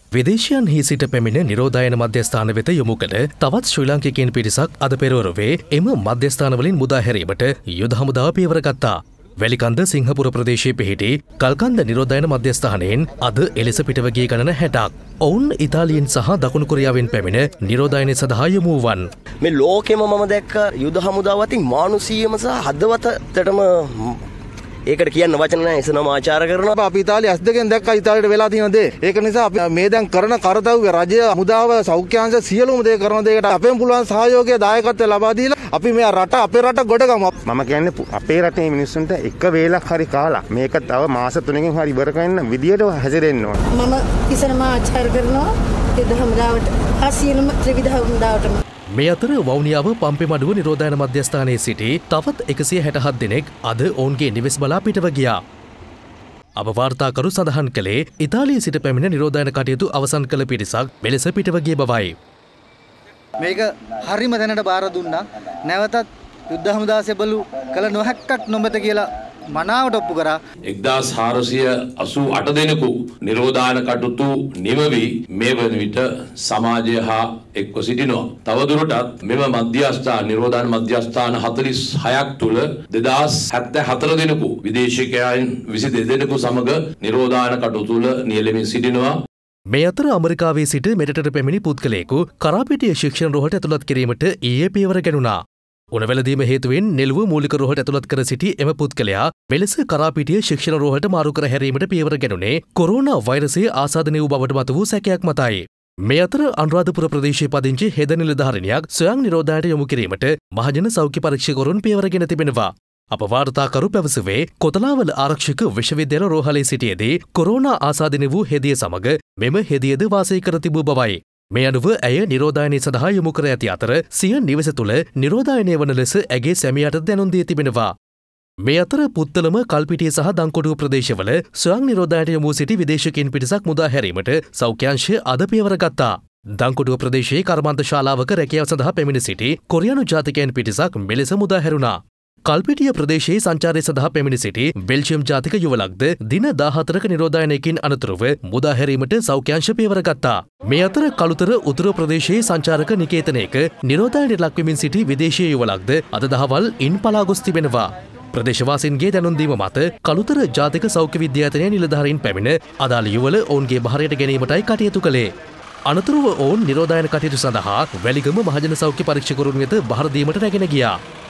විදේශයන්හි සිට පැමිණ නිරෝධායන මධ්‍යස්ථාන වෙත යොමු කළ තවත් ශ්‍රී ලාංකිකයන් පිරිසක් අද පෙරවරුවේ එම මධ්‍යස්ථානවලින් මුදා හැරීමට යුද හමුදාව පියවර ගත්තා. වැලිකන්ද සිංහපුර ප්‍රදේශයේ පිහිටි කල්කන්ද නිරෝධායන මධ්‍යස්ථානයෙන් අද එලෙස පිටව ගිය ගණන 60ක්. ඔවුන් ඉතාලියෙන් සහ දකුණු කොරියාවෙන් පැමිණ නිරෝධායනය සඳහා යොමු වූවන්. මේ ලෝකෙම මම දැක්ක යුද හමුදාව අතින් මානුෂීයම සහ හදවතටම ඒකට කියන්න වචන නැහැ එසනම ආචාර කරනවා. අපි ඉතාලිය ඇස් දෙකෙන් දැක්කා ඉතාලියට වෙලා තියෙන දේ. ඒක නිසා අපි මේ දැන් කරන කරදව්‍ය රජය හමුදාව සෞඛ්‍යාංශ සියලුම දේ කරන දෙයකට අපෙන් පුළුවන් සහයෝගය දායකත්වය ලබා දීලා අපි මේ රට අපේ රට ගොඩගමු. මම කියන්නේ අපේ රටේ මිනිස්සුන්ට එක වේලක් හරි කාලා මේක තව මාස 3කින් හරි ඉවර කරන්න විදියට හැසිරෙන්න ඕන. මම ඉසනම ආචාර කරනවා යුද හමුදාවට ආසියලුම ත්‍රිවිධ හමුදාවටම. මේ අතර වවුනියාව පම්පෙමඩුව නිරෝධායන මධ්‍යස්ථානයේ සිටි තවත් 167 දෙනෙක් අද ඔවුන්ගේ නිවෙස් බලා පිටව ගියා. අපවාර්තාකරු සඳහන් කළේ ඉතාලියේ සිට පැමිණ නිරෝධායන කටයුතු අවසන් කළ පිරිසක් මෙලෙස පිටව ගිය බවයි. මේක හරිම දැනට බාර දුන්නා. නැවතත් යුද්ධ හමුදා සෙබළු කළ නොහැක්කක් නොමැත කියලා මනාවට ඔප්පු කරා. 1488 දෙනෙකු නිරෝධායන කටයුතු නිමවි මේ වන විට සමාජය හා එක්ව සිටිනවා. තවදුරටත් මෙම මධ්‍යස්ථාන නිරෝධායන මධ්‍යස්ථාන 46ක් තුල 2074 දෙනෙකු විදේශිකයන් 22 දෙනෙකු සමග නිරෝධායන කටයුතු තුල නියැලෙමින් සිටිනවා. මේ අතර ඇමරිකාවේ සිට මෙරටට පැමිණි පුද්ගලයෙකු කරාපිටිය ශික්ෂණ රෝහලට ඇතුළත් කිරීමට ඊයේ පියවර ගැනුණා. උණවැළඳීම හේතුවෙන් නෙළුව මූලික රෝහලට ඇතුළත් කර සිටි එම පුද්ගලයා මෙලෙස කරාපිටිය ශික්ෂණ රෝහලට මාරු කර හැරීමට පියවර ගැනුණේ කොරෝනා වෛරසයේ ආසාදනය වූ බවට මත වූ සැකයක් මතයි. මේ අතර අනුරාධපුර ප්‍රදේශයේ පදිංචි හෙද නිලධාරිනියක් ස්වයං නිරෝධායනයට යොමු කිරීමට මහජන සෞඛ්‍ය පරීක්ෂකවරුන් පියවරගෙන තිබෙනවා. අප වාර්තාකරු පැවසුවේ කොතලාවල ආරක්ෂක විශ්වවිද්‍යාල රෝහලේ සිටියේදී කොරෝනා ආසාදනය වූ හෙදිය සමග මෙම හෙදියද වාසය කර තිබූ බවයි. මේ අනුව ඇය නිරෝධායනය සඳහා යොමු කර ඇති අතර සිය නිවස තුළ නිරෝධායනය වන ලෙස ඇගේ සැමියාට දැනුම් දී තිබෙනවා. මේ අතර පුත්තලම කල්පිටිය සහ දංකොටුව ප්‍රදේශවල ස්වයං නිරෝධායනයට යොමු සිටි විදේශිකයින් පිරිසක් මුදා හැරීමට සෞඛ්‍යාංශය අද පියවර ගත්තා. දංකොටුව ප්‍රදේශයේ කර්මාන්ත ශාලාවක රැකියාව සඳහා පැමිණ සිටි කොරියානු ජාතිකයන් පිරිසක් මෙලෙස මුදා හැරුණා. කල්පිටිය ප්‍රදේශයේ සංචාරය සඳහා පැමිණ සිටි බෙල්ජියම් ජාතික යුවලක්ද දින 14ක නිරෝධායනයකින් අනතුරුව මුදා හැරීමට සෞඛ්‍යාංශ පියවර ගත්තා. මේ අතර කළුතර උතුරු ප්‍රදේශයේ සංචාරක නිකේතනයක නිරෝධායනයට ලක්වෙමින් සිටි විදේශීය යුවලක්ද අද දහවල් ඉන් පලා ගොස් තිබෙනවා. ප්‍රදේශවාසීන්ගේ දැනුම් දීම මත කළුතර ජාතික සෞඛ්‍ය විද්‍යායතනයේ නිලධාරීන් පැමිණ අදාළ යුවල ඔවුන්ගේ බහරයට ගැනීමටයි කටයුතු කළේ. අනතුරුව ඔවුන් නිරෝධායන කටයුතු සඳහා වැලිගම මහජන සෞඛ්‍ය පරීක්ෂකවරුන් වෙත බහර දීමට රැගෙන ගියා.